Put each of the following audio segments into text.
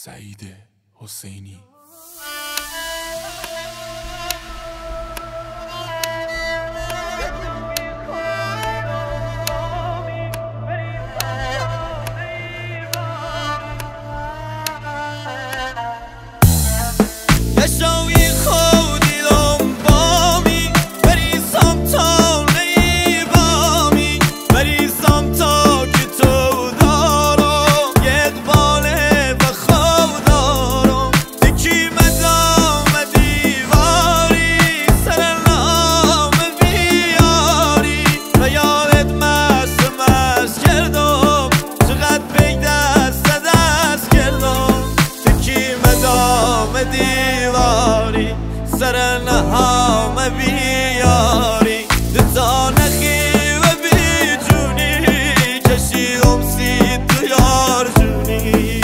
سعید حسینی. دیواری سر نهام بیاری دتا نخی و بی جونی کشیدم سی تو یار جونی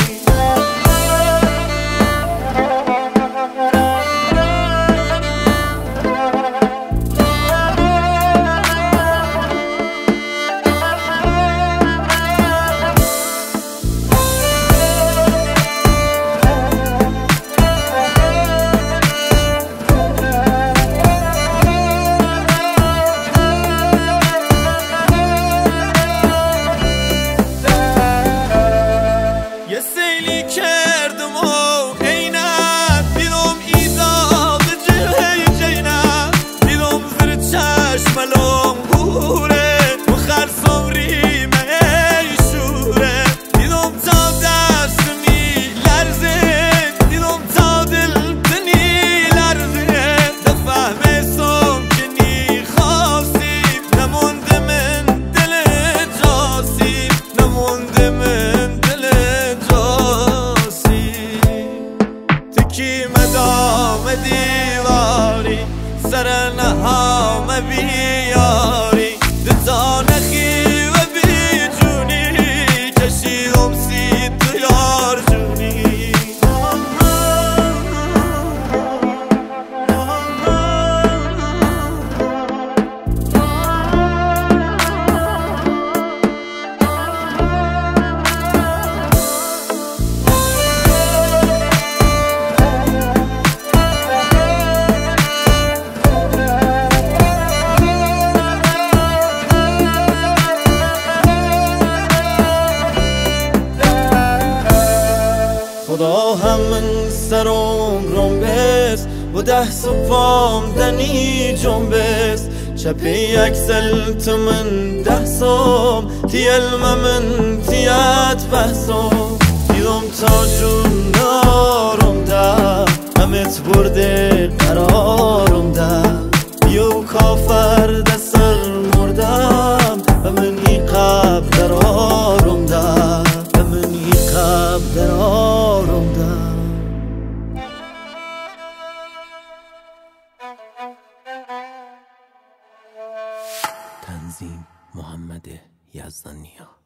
کردم و عینت بیرم ایزاد جلوی جینت بیرم زیر چشملم گوره و خرسم ریمه ای شوره دیدم تا دست می لرزه دیدم تا دل دنی لرزه دفهمستم که نی خواستیم نمونده من دل جاسیم نمونده من دل مدام دیواری سر نهام بیاری دتا نخی و بی جونی کشیدم سی تو یار جونی خدا همین سرم رنبست و 10 صبحام دنی جنبست چپی یک سلت من 10 صبح تیل من تیت بحثم دیدم تا جون نارم ده همت برده قرارم ده یو کافر دستر مردم و من ای قب درارم ده و من ای قب درارم ده تنظیم محمد یزدانیا.